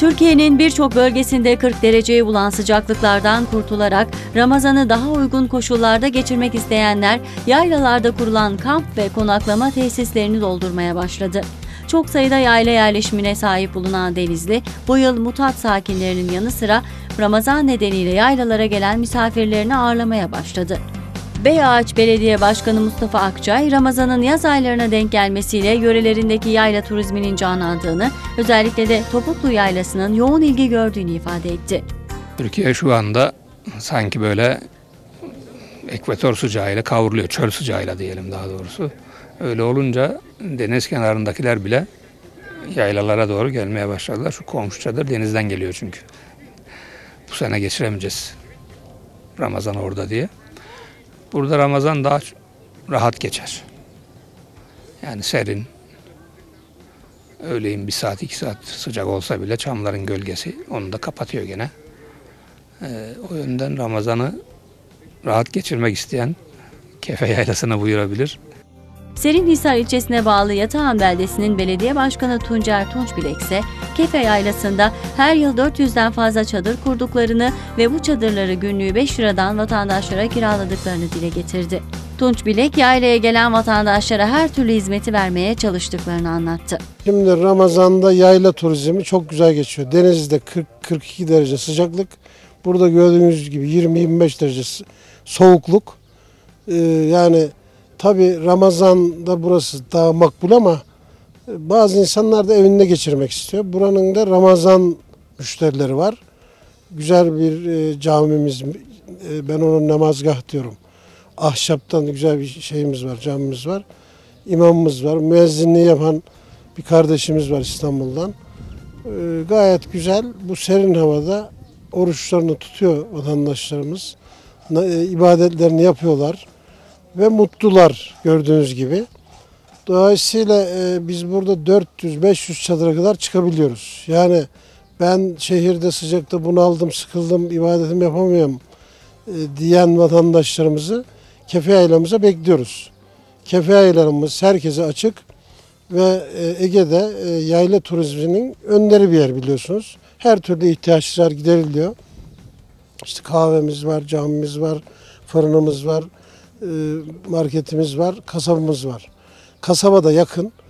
Türkiye'nin birçok bölgesinde 40 dereceyi bulan sıcaklıklardan kurtularak Ramazan'ı daha uygun koşullarda geçirmek isteyenler yaylalarda kurulan kamp ve konaklama tesislerini doldurmaya başladı. Çok sayıda yayla yerleşimine sahip bulunan Denizli, bu yıl Mutat sakinlerinin yanı sıra Ramazan nedeniyle yaylalara gelen misafirlerini ağırlamaya başladı. Beyağaç Belediye Başkanı Mustafa Akçay, Ramazan'ın yaz aylarına denk gelmesiyle yörelerindeki yayla turizminin canlandığını, özellikle de Topuklu Yaylası'nın yoğun ilgi gördüğünü ifade etti. Türkiye şu anda sanki böyle ekvator sıcağıyla kavruluyor, çöl sıcağıyla diyelim daha doğrusu. Öyle olunca deniz kenarındakiler bile yaylalara doğru gelmeye başladılar. Şu komşu çadır denizden geliyor çünkü. Bu sene geçiremeyeceğiz Ramazan orada diye. Burada Ramazan daha rahat geçer. Yani serin. Öğleyin 1 saat 2 saat sıcak olsa bile çamların gölgesi onu da kapatıyor gene. O yönden Ramazan'ı rahat geçirmek isteyen Kefe Yaylası'na buyurabilir. Serinhisar ilçesine bağlı Yatağan beldesinin belediye başkanı Tuncer Tunçbilek ise Kefe Yaylası'nda her yıl 400'den fazla çadır kurduklarını ve bu çadırları günlüğü 5 liradan vatandaşlara kiraladıklarını dile getirdi. Tunçbilek, yaylaya gelen vatandaşlara her türlü hizmeti vermeye çalıştıklarını anlattı. Şimdi Ramazan'da yayla turizmi çok güzel geçiyor. Denizli'de 40-42 derece sıcaklık. Burada gördüğünüz gibi 20-25 derece soğukluk. Yani tabii Ramazan'da burası daha makbul ama bazı insanlar da evinde geçirmek istiyor. Buranın da Ramazan müşterileri var. Güzel bir camimiz, ben ona namazgah diyorum. Ahşaptan güzel bir şeyimiz var, camimiz var. İmamımız var, müezzinliği yapan bir kardeşimiz var İstanbul'dan. Gayet güzel, bu serin havada oruçlarını tutuyor vatandaşlarımız. İbadetlerini yapıyorlar. Ve mutlular gördüğünüz gibi. Dolayısıyla biz burada 400-500 çadıra kadar çıkabiliyoruz. Yani ben şehirde sıcakta bunaldım, sıkıldım, ibadetimi yapamıyorum diyen vatandaşlarımızı Kefe Yaylamıza bekliyoruz. Kefe Yaylamız herkese açık ve Ege'de yayla turizminin önderi bir yer biliyorsunuz. Her türlü ihtiyaçlar gideriliyor. İşte kahvemiz var, camimiz var, fırınımız var. Marketimiz var, kasabamız var. Kasaba da yakın.